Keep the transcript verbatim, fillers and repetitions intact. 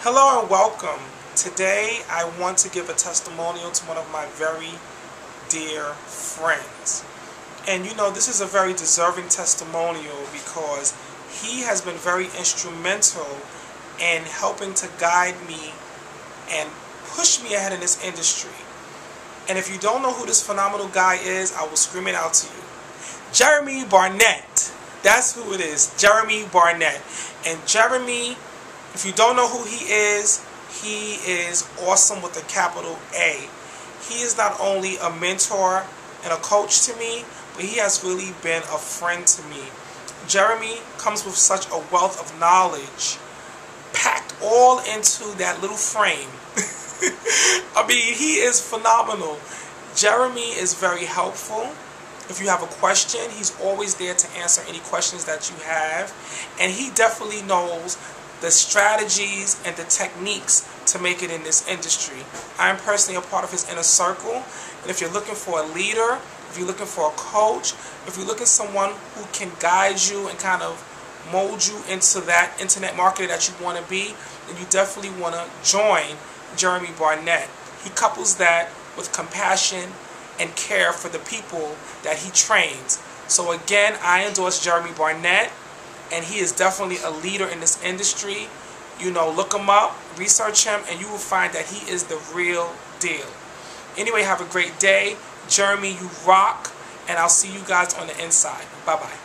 Hello and welcome. Today I want to give a testimonial to one of my very dear friends. And you know, this is a very deserving testimonial because he has been very instrumental in helping to guide me and push me ahead in this industry. And if you don't know who this phenomenal guy is, I will scream it out to you. Jeremy Barnett. That's who it is. Jeremy Barnett. And Jeremy, if you don't know who he is, he is awesome with a capital A. He is not only a mentor and a coach to me, but he has really been a friend to me. Jeremy comes with such a wealth of knowledge, packed all into that little frame. I mean, he is phenomenal. Jeremy is very helpful. If you have a question, he's always there to answer any questions that you have. And he definitely knows the strategies and the techniques to make it in this industry. I'm personally a part of his inner circle. And if you're looking for a leader, if you're looking for a coach, if you're looking for someone who can guide you and kind of mold you into that internet marketer that you want to be, then you definitely want to join Jeremy Barnett. He couples that with compassion and care for the people that he trains. So again, I endorse Jeremy Barnett, and he is definitely a leader in this industry. You know, look him up, research him, and you will find that he is the real deal. Anyway, have a great day. Jeremy, you rock, and I'll see you guys on the inside. Bye-bye.